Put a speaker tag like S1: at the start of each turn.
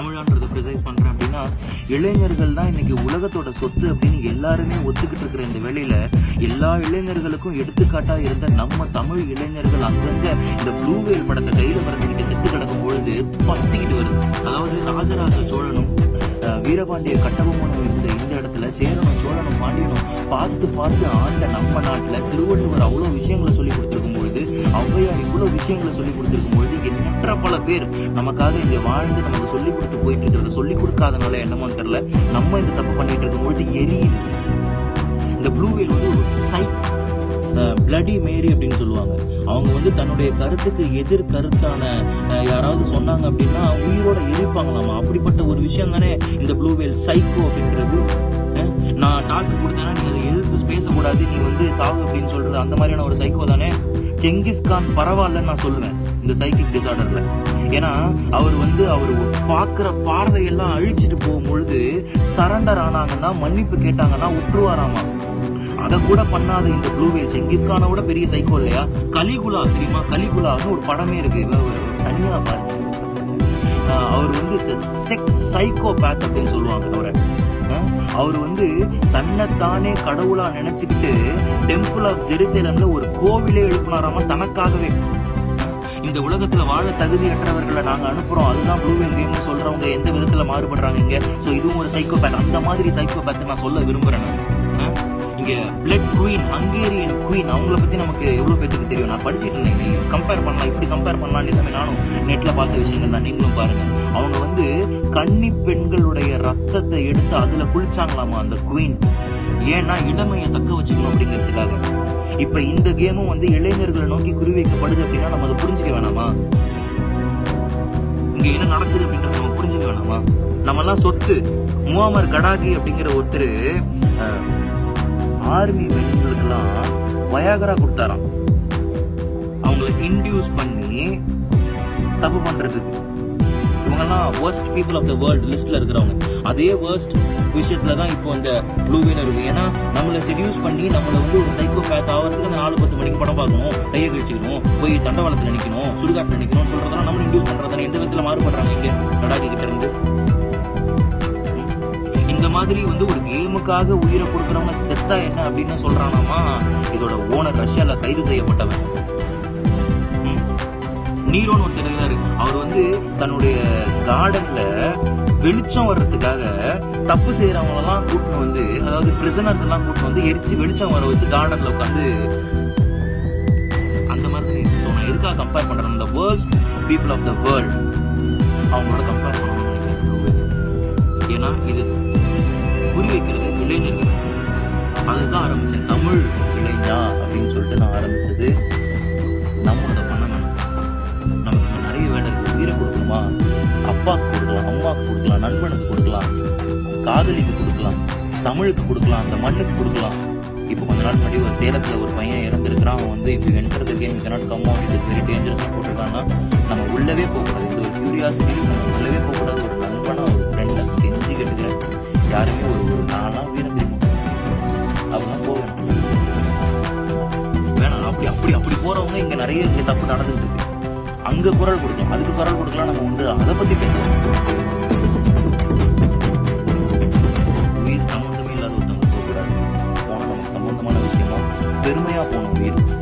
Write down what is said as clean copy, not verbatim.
S1: தமிழான்றதை precise பண்றேன் அப்படின்னா, இளைஞர்கள் தான் இன்னைக்கு உலகத்தோட சொத்து அப்படின்னு எல்லாருமே ஒத்துக்கிட்டு இருக்கிற இந்த வேளையில எல்லா இளைஞர்களுக்கும் எடுத்துக்காட்டா இருந்த நம்ம தமிழ் இளைஞர்கள் அங்கங்க இந்த ப்ளூ வேல் படத்தை கையில மறந்துக்கிட்டு செத்து கிடக்கும் பொழுது பத்திக்கிட்டு வருது. அதாவது ராஜராஜ சோழனும் வீரபாண்டிய கட்டபொம்மனும் இருந்த இந்த இடத்துல சேரனும் சோழனும் பாண்டியனும் பார்த்து பார்த்து ஆண்ட நம்ம நாட்டுல திருவள்ளுவர் அவ்வளவு விஷயங்களை சொல்லி கொடுத்திருக்கும் பொழுது, ஔவையார் இவ்வளவு விஷயங்களை சொல்லி கொடுத்திருக்கும் பொழுது, எண்ணற்ற பல பேர் நமக்காக இங்க வாழ்ந்து நமக்கு சொல்லி கொடுத்து போயிட்டு இருக்கிறத சொல்லி கொடுக்காதனால என்னமோன்னு தெரியல, நம்ம இந்த தப்பு பண்ணிட்டு இருக்கும் பொழுது எரியுது. இந்த ப்ளூ வேல் வந்து ஒரு பிளடி மேரி அப்படின்னு சொல்லுவாங்க. அவங்க வந்து தன்னுடைய கருத்துக்கு எதிர் கருத்தான யாராவது சொன்னாங்க அப்படின்னா உயிரோட எரிப்பாங்களாமா. அப்படிப்பட்ட ஒரு விஷயம் தானே இந்த ப்ளூ வேல் சைக்கோ அப்படின்றது. நான் டாஸ்க் கொடுத்தேன்னா நீ அதை எதிர்த்து பேசக்கூடாது, நீ வந்து சாவு அப்படின்னு சொல்றது அந்த மாதிரியான ஒரு சைக்கோ தானே. செங்கிஸ்கான் பரவாயில்லன்னு நான் சொல்லுவேன் இந்த சைக்கிக் டிசார்டர்ல. ஏன்னா அவர் வந்து அவர் பார்க்குற பார்வையெல்லாம் அழிச்சிட்டு போகும்பொழுது சரண்டர் ஆனாங்கன்னா, மன்னிப்பு கேட்டாங்கன்னா விட்டுருவாராமா. அதை கூட பண்ணாத இந்த ப்ளூ வேல் செங்கிஸ்கானை விட பெரிய சைக்கோ இல்லையா? கலிகுலா தெரியுமா? கலிகுலான்னு ஒரு படமே இருக்கு, தனியா பாருங்க. அவர் வந்து செக்ஸ் சைக்கோபேத் அப்படின்னு சொல்லுவாங்க அவரை. அவர் வந்து தன்னைத்தானே கடவுளா நினைச்சுக்கிட்டு டெம்பிள் ஆஃப் ஜெருசலேம்ல ஒரு கோவிலே எழுப்பினாராம தனக்காகவே. இந்த உலகத்துல வாழ தகுதியற்றவர்களை நாங்க அனுப்புறோம், அதுதான் ப்ளூ வேல் கேம்னு சொல்றவங்க எந்த விதத்துல மாறுபடுறாங்க இங்க. ஸோ இதுவும் ஒரு சைக்கோபேத். அந்த மாதிரி சைக்கோபேத் நான் சொல்ல விரும்புறேன். இங்க பிளட் குவீன், ஹங்கேரியன் குவீன், அவங்கள பத்தி நமக்கு எவ்வளவு பேருக்கு தெரியும். நான் படிச்சுட்டு இருந்தேன், கம்பேர் பண்ணலாம், இப்படி கம்பேர் பண்ணலான்னு நானும் நெட்ல பார்த்த விஷயங்கள் தான், நீங்களும் பாருங்க. அவங்க வந்து கன்னி பெண்களுடைய ரத்தத்தை எடுத்து அதுல குளிச்சாங்களாமா அந்த குவீன். ஏன்னா இளமையை தக்க வச்சுக்கணும் அப்படிங்கிறதுக்காக. இப்ப இந்த கேமும் வந்து இளைஞர்களை நோக்கி குறிவைக்கப்படுது அப்படின்னா நம்ம அதை புரிஞ்சுக்க வேணாமா? இங்க என்ன நடக்குது அப்படின்றத நம்ம புரிஞ்சுக்க வேணாமா? நம்ம எல்லாம் சொத்து. முவாமர் கடாகி அப்படிங்கிற ஒருத்தர் ஆர்மி மென்களுக்கெல்லாம் வயாகரா கொடுத்தாராம், அவங்களை இன்டியூஸ் பண்ணி தப்பு பண்றதுக்கு. இவங்கெல்லாம் worst people of the world லிஸ்ட்ல இருக்கிறவங்க. அதே worst விஷயத்துல தான் இப்போ இந்த ப்ளூ வேல் இருக்கு. ஏன்னா நம்மளை செடியூஸ் பண்ணி நம்மளை வந்து ஒரு சைக்கோபேத் ஆகிறதுக்கு அந்த 4-10 மணிக்கு படம் பார்க்கணும், கையை கழிச்சுக்கணும், போய் தண்டவாளத்தில் நிற்கணும், சுடுகாட்டில் நிற்கணும் சொல்றதெல்லாம் நம்ம இன்டியூஸ் பண்றதானே. எந்த விதத்துல மாறுபடுறாங்க இங்க கடாகி கிட்ட இருந்து? இந்த மாதிரி வந்து ஒரு கேமுக்காக உயிரை கொடுக்குறவங்க செத்தா என்ன அப்படின்னு சொல்றானாமா இதோட ஓனர் ரஷ்யால கைது செய்யப்பட்டவன். நீரோன்னு ஒருத்தர் இருக்கிறாரு. அவர் வந்து தன்னுடைய கார்டன்ல வெளிச்சம் வர்றதுக்காக தப்பு செய்யறவங்களெல்லாம் கூட்டின்னு வந்து, அதாவது பிரிசனர்ஸ் எல்லாம் கூட்டின்னு வந்து எரிச்சு வெளிச்சம் வர வச்சு கார்டன்ல உட்காந்து அந்த மாதிரி. ஸோ நான் எதுக்காக கம்பேர் பண்றேன், இந்த worst people of the world அவங்களோட கம்பேர் பண்ணணும்னு நினைக்கிறேன். ஏன்னா இது குறி வைக்கிறது இளைஞர்கள். அதுதான் ஆரம்பிச்சேன், தமிழ் இளைஞா அப்படின்னு சொல்லிட்டு நான் ஆரம்பிச்சது. நம்மளோட பண்ண வேணும், நமக்கு நிறைய வேலை இருக்கு. உயிரை கொடுக்கணுமா? அப்பாவுக்கு கொடுக்கலாம், அம்மாவுக்கு கொடுக்கலாம், நண்பனுக்கு கொடுக்கலாம், காதலிக்கு கொடுக்கலாம், தமிழுக்கு கொடுக்கலாம், அந்த மண்ணுக்கு கொடுக்கலாம். இப்போ கொஞ்ச நாள் முன்னாடி ஒரு சேலத்துல ஒரு பையன் இறந்துருக்கிறான். அவன் வந்து இப்போ என்ட்றது game cannot come out, it very dangerous போட்டிருக்காங்கன்னா நம்ம உள்ளவே போகக்கூடாது. இது ஒரு கியூரியாசிட்டி, நம்ம உள்ளவே போகக்கூடாது. ஒரு நண்பனா ஒரு ஃப்ரெண்டை கெஞ்சி கேட்டுக்கிறேன், யாருமே ஒரு நானா வீரம் தெரியும் அவங்க போவேன் வேணாம். அப்படி அப்படி அப்படி போறவங்க இங்க நிறைய இங்க தப்பு நடந்துட்டு இருக்கு. அங்க குரல் கொடுக்கலாம், அதுக்கு குரல் கொடுக்கலாம். நம்ம வந்து அதை பத்தி பேசலாம். உயிர் சம்பந்தமே இல்லாத ஒருத்தவங்க போகக்கூடாது. போனா நமக்கு சம்பந்தமான விஷயமா பெருமையா போகணும் உயிர்.